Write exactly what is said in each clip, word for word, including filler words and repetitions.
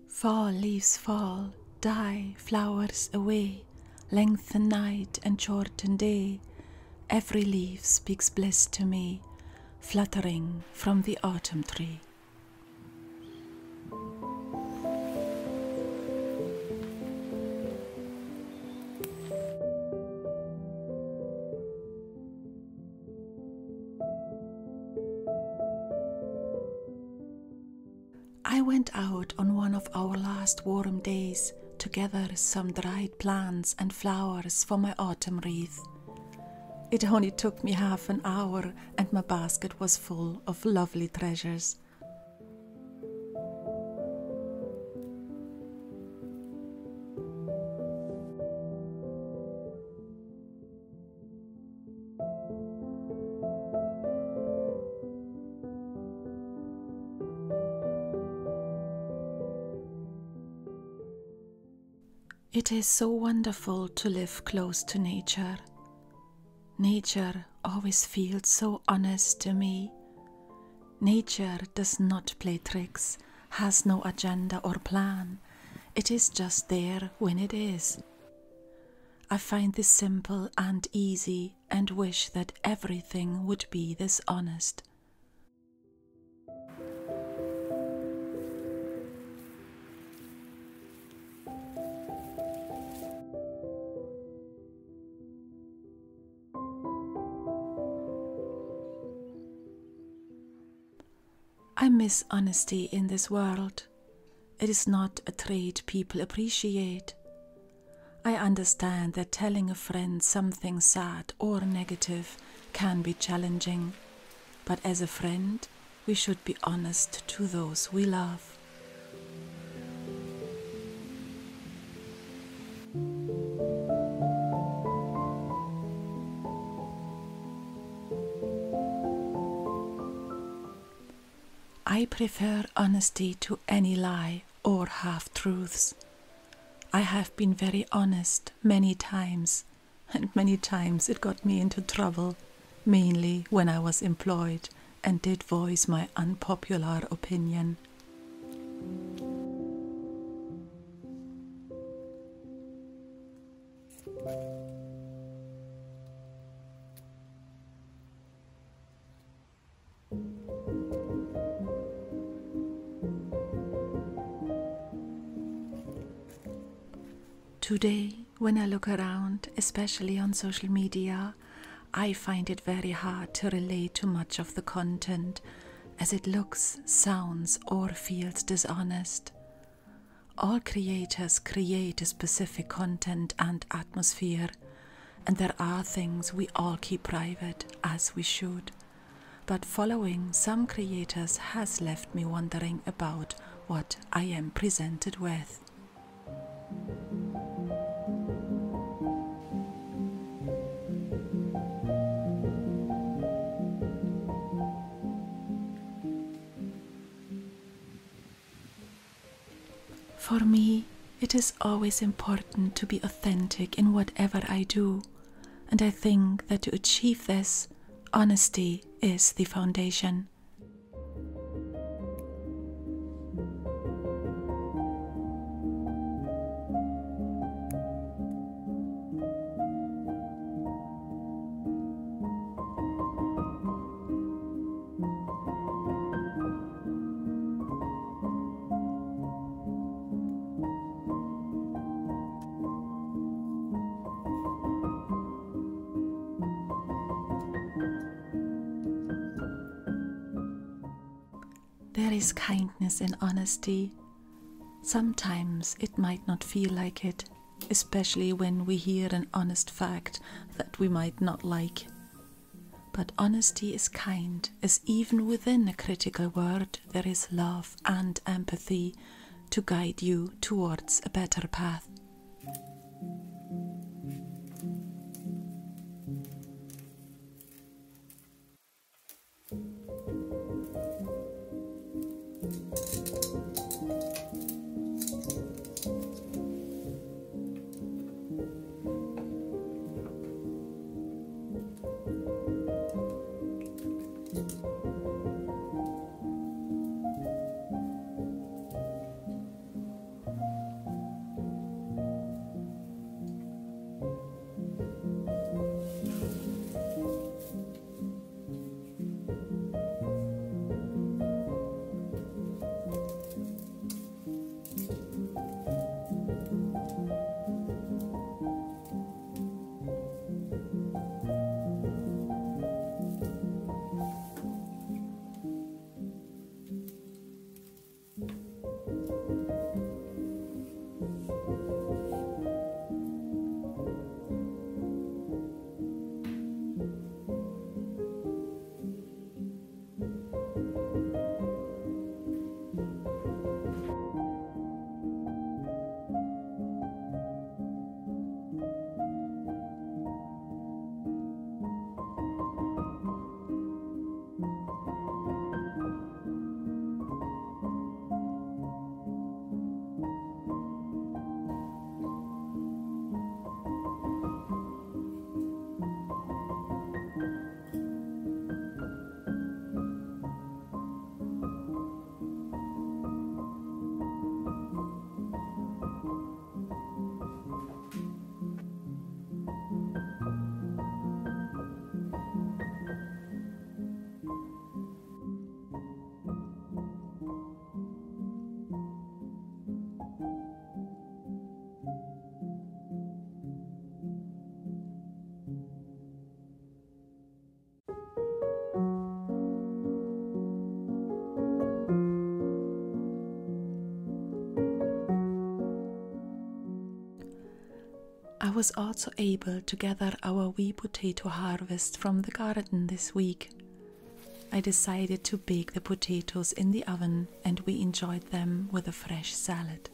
Fall leaves fall, die flowers away, lengthen night and shorten day. Every leaf speaks bliss to me, fluttering from the autumn tree. I went out on one of our last warm days to gather some dried plants and flowers for my autumn wreath. It only took me half an hour and my basket was full of lovely treasures. It is so wonderful to live close to nature. Nature always feels so honest to me. Nature does not play tricks, has no agenda or plan. It is just there when it is. I find this simple and easy and wish that everything would be this honest. I miss honesty in this world. It is not a trait people appreciate. I understand that telling a friend something sad or negative can be challenging, but as a friend, we should be honest to those we love. I prefer honesty to any lie or half-truths. I have been very honest many times, and many times it got me into trouble, mainly when I was employed and did voice my unpopular opinion. Today, when I look around, especially on social media, I find it very hard to relate to much of the content, as it looks, sounds, or feels dishonest. All creators create a specific content and atmosphere, and there are things we all keep private, as we should. But following some creators has left me wondering about what I am presented with. For me, it is always important to be authentic in whatever I do, and I think that to achieve this, honesty is the foundation. There is kindness in honesty. Sometimes it might not feel like it, especially when we hear an honest fact that we might not like. But honesty is kind, as even within a critical word there is love and empathy to guide you towards a better path. was also able to gather our wee potato harvest from the garden this week. I decided to bake the potatoes in the oven and we enjoyed them with a fresh salad.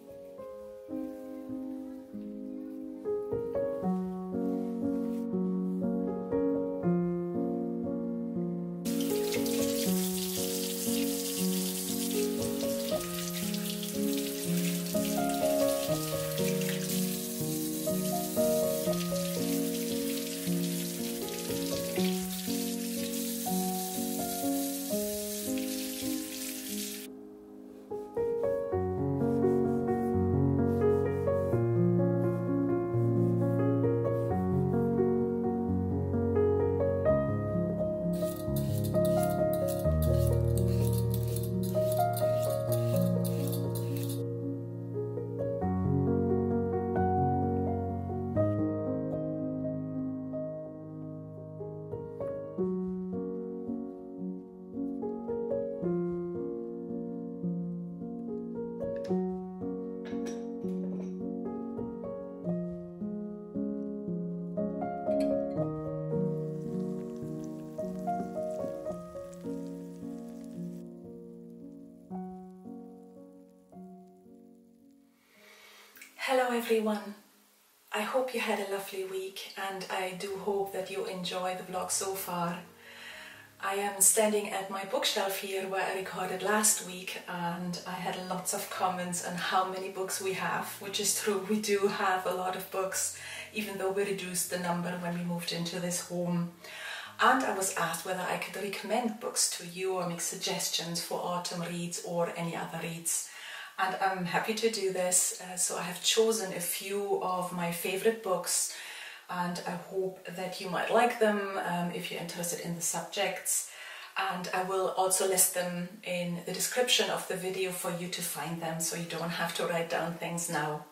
Hello everyone, I hope you had a lovely week and I do hope that you enjoy the vlog so far. I am standing at my bookshelf here where I recorded last week and I had lots of comments on how many books we have, which is true, we do have a lot of books even though we reduced the number when we moved into this home. And I was asked whether I could recommend books to you or make suggestions for autumn reads or any other reads. And I'm happy to do this, uh, so I have chosen a few of my favorite books and I hope that you might like them um, if you're interested in the subjects, and I will also list them in the description of the video for you to find them so you don't have to write down things now.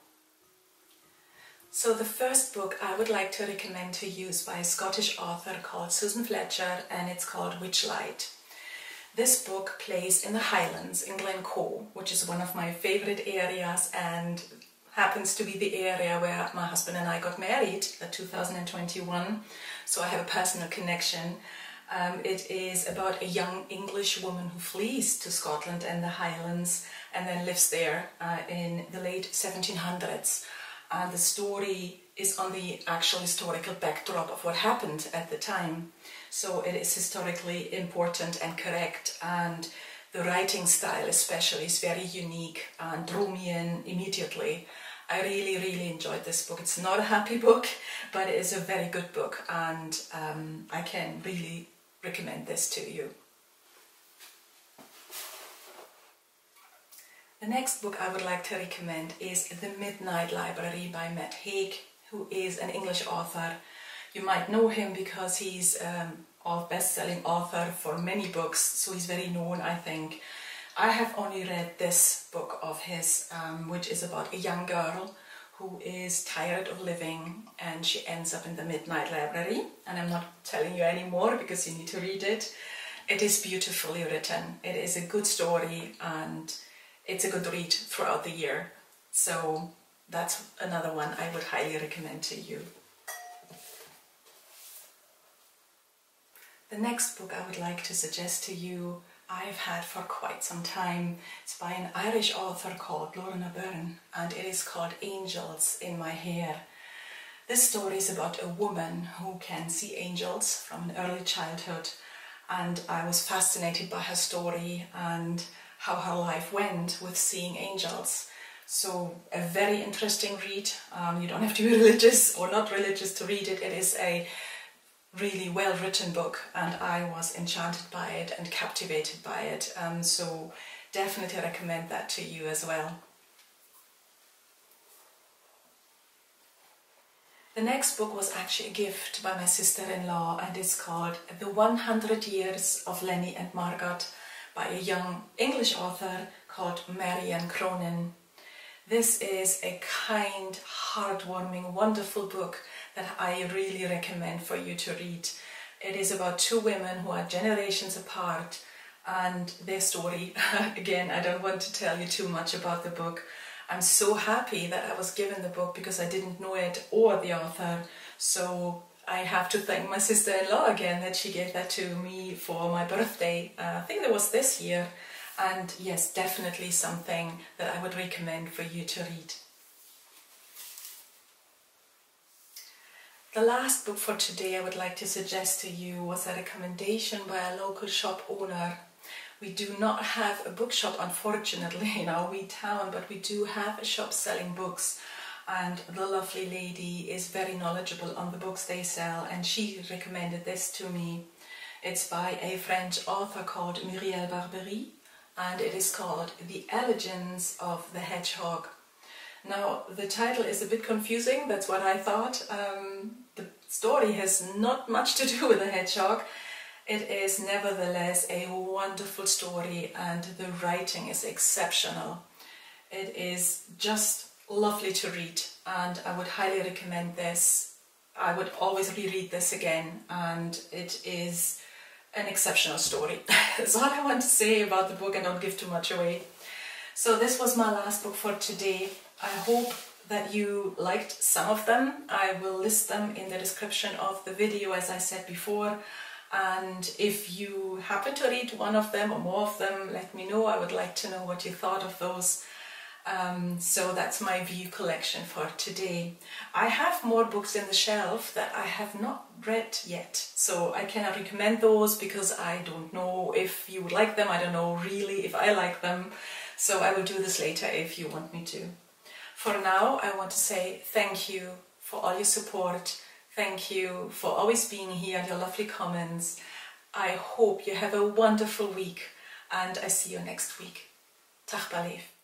So the first book I would like to recommend to you is by a Scottish author called Susan Fletcher and it's called Witchlight. This book plays in the Highlands in Glencoe, which is one of my favourite areas and happens to be the area where my husband and I got married in two thousand twenty-one, so I have a personal connection. Um, it is about a young English woman who flees to Scotland and the Highlands and then lives there uh, in the late seventeen hundreds. And the story is on the actual historical backdrop of what happened at the time. So it is historically important and correct, and the writing style especially is very unique and drew me in immediately. I really, really enjoyed this book. It's not a happy book, but it is a very good book and um, I can really recommend this to you. The next book I would like to recommend is The Midnight Library by Haig, who is an English author. You might know him because he's um, a best-selling author for many books, so he's very known, I think. I have only read this book of his, um, which is about a young girl who is tired of living and she ends up in the Midnight Library. And I'm not telling you any more because you need to read it. It is beautifully written. It is a good story and it's a good read throughout the year. So that's another one I would highly recommend to you. The next book I would like to suggest to you I've had for quite some time. It's by an Irish author called Lorna, Byrne, and it is called Angels in My Hair. This story is about a woman who can see angels from an early childhood, and I was fascinated by her story and how her life went with seeing angels. So a very interesting read. Um, you don't have to be religious or not religious to read it. It is a really well written book and I was enchanted by it and captivated by it. Um, so definitely recommend that to you as well. The next book was actually a gift by my sister-in-law and it's called The one hundred Years of Lenni and Margot by a young English author called Marianne Cronin. This is a kind, heartwarming, wonderful book that I really recommend for you to read. It is about two women who are generations apart and their story. Again, I don't want to tell you too much about the book. I'm so happy that I was given the book because I didn't know it or the author. So I have to thank my sister-in-law again that she gave that to me for my birthday. Uh, I think it was this year. And yes, definitely something that I would recommend for you to read. The last book for today I would like to suggest to you was a recommendation by a local shop owner. We do not have a bookshop, unfortunately, in our wee town, but we do have a shop selling books, and the lovely lady is very knowledgeable on the books they sell, and she recommended this to me. It's by a French author called Muriel Barbery, and it is called The Elegance of the Hedgehog. Now, the title is a bit confusing, that's what I thought. Um, the story has not much to do with a hedgehog. It is nevertheless a wonderful story, and the writing is exceptional. It is just lovely to read, and I would highly recommend this. I would always reread this again, and it is an exceptional story. That's all I want to say about the book, and don't give too much away. So this was my last book for today. I hope that you liked some of them. I will list them in the description of the video, as I said before. And if you happen to read one of them or more of them, let me know. I would like to know what you thought of those. Um, so that's my view collection for today. I have more books in the shelf that I have not read yet, so I cannot recommend those because I don't know if you would like them. I don't know really if I like them, so I will do this later if you want me to. For now, I want to say thank you for all your support. Thank you for always being here and your lovely comments. I hope you have a wonderful week, and I see you next week. Tag beleef.